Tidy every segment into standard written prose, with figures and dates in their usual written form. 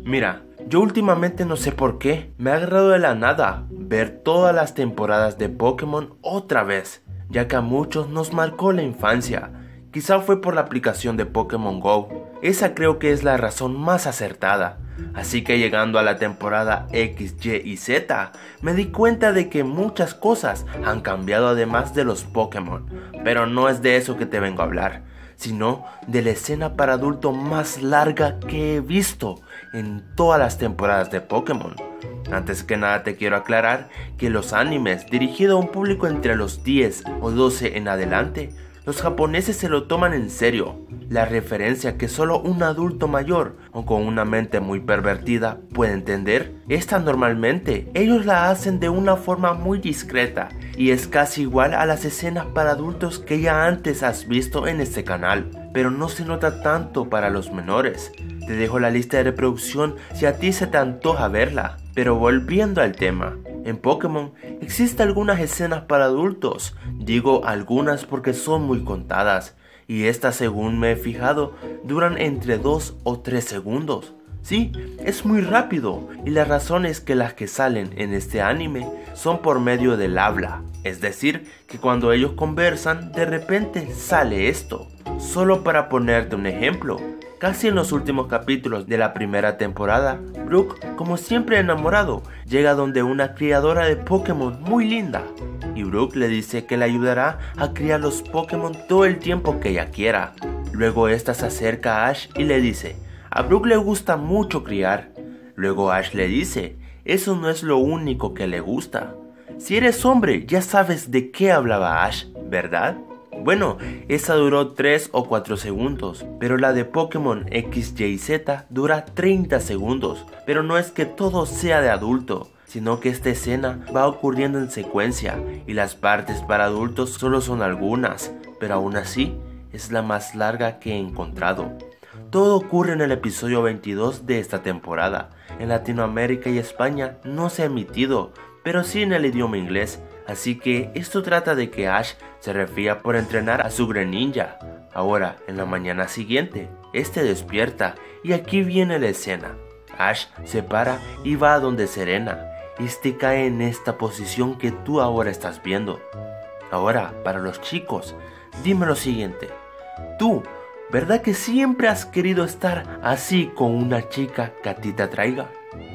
Mira, yo últimamente no sé por qué, me ha agarrado de la nada ver todas las temporadas de Pokémon otra vez, ya que a muchos nos marcó la infancia. Quizá fue por la aplicación de Pokémon Go, esa creo que es la razón más acertada. Así que llegando a la temporada X, Y y Z, me di cuenta de que muchas cosas han cambiado además de los Pokémon, pero no es de eso que te vengo a hablar, sino de la escena para adulto más larga que he visto en todas las temporadas de Pokémon. Antes que nada te quiero aclarar que los animes dirigidos a un público entre los 10 o 12 en adelante, los japoneses se lo toman en serio. La referencia que solo un adulto mayor o con una mente muy pervertida puede entender, esta normalmente ellos la hacen de una forma muy discreta y es casi igual a las escenas para adultos que ya antes has visto en este canal, pero no se nota tanto para los menores. Te dejo la lista de reproducción si a ti se te antoja verla. Pero volviendo al tema, en Pokémon existen algunas escenas para adultos, digo algunas porque son muy contadas, y estas según me he fijado duran entre 2 o 3 segundos. Sí, es muy rápido, y la razón es que las que salen en este anime son por medio del habla, es decir, que cuando ellos conversan de repente sale esto. Solo para ponerte un ejemplo, casi en los últimos capítulos de la primera temporada, Brook, como siempre enamorado, llega donde una criadora de Pokémon muy linda. Y Brook le dice que le ayudará a criar los Pokémon todo el tiempo que ella quiera. Luego esta se acerca a Ash y le dice, a Brook le gusta mucho criar. Luego Ash le dice, eso no es lo único que le gusta. Si eres hombre ya sabes de qué hablaba Ash, ¿verdad? Bueno, esa duró 3 o 4 segundos, pero la de Pokémon X, Y y Z dura 30 segundos, pero no es que todo sea de adulto, sino que esta escena va ocurriendo en secuencia y las partes para adultos solo son algunas, pero aún así es la más larga que he encontrado. Todo ocurre en el episodio 22 de esta temporada. En Latinoamérica y España no se ha emitido, pero sí en el idioma inglés. Así que esto trata de que Ash se refía por entrenar a su Greninja. Ahora, en la mañana siguiente, este despierta y aquí viene la escena. Ash se para y va a donde Serena. Este cae en esta posición que tú ahora estás viendo. Ahora, para los chicos, dime lo siguiente. Tú, ¿verdad que siempre has querido estar así con una chica que a ti te atraiga?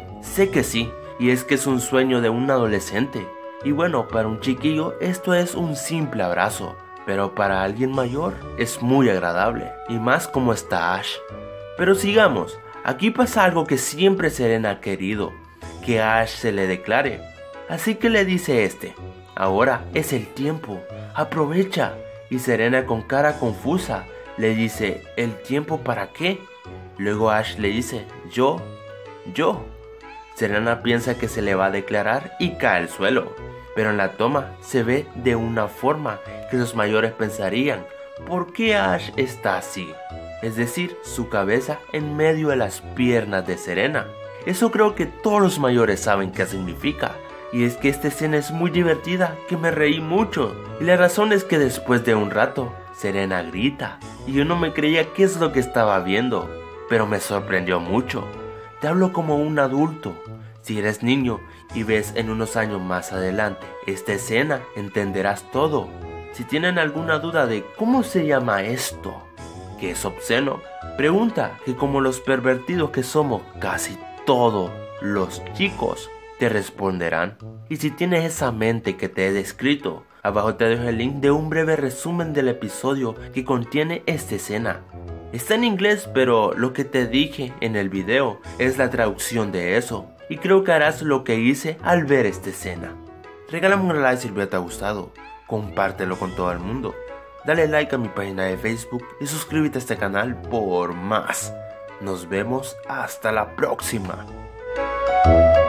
Sé que sí, y es que es un sueño de un adolescente. Y bueno, para un chiquillo esto es un simple abrazo, pero para alguien mayor es muy agradable, y más como está Ash. Pero sigamos, aquí pasa algo que siempre Serena ha querido, que Ash se le declare. Así que le dice ahora es el tiempo, aprovecha. Y Serena con cara confusa le dice, ¿el tiempo para qué? Luego Ash le dice, yo. Serena piensa que se le va a declarar y cae al suelo, pero en la toma se ve de una forma que los mayores pensarían, ¿por qué Ash está así? Es decir, su cabeza en medio de las piernas de Serena. Eso creo que todos los mayores saben qué significa, y es que esta escena es muy divertida, que me reí mucho, y la razón es que después de un rato, Serena grita, y yo no me creía qué es lo que estaba viendo, pero me sorprendió mucho. Te hablo como un adulto. Si eres niño y ves en unos años más adelante esta escena, entenderás todo. Si tienen alguna duda de cómo se llama esto, que es obsceno, pregunta, que como los pervertidos que somos casi todos los chicos, te responderán. Y si tienes esa mente que te he descrito, abajo te dejo el link de un breve resumen del episodio que contiene esta escena. Está en inglés, pero lo que te dije en el video es la traducción de eso, y creo que harás lo que hice al ver esta escena. Regálame un like si el video te ha gustado, compártelo con todo el mundo, dale like a mi página de Facebook y suscríbete a este canal por más. Nos vemos hasta la próxima.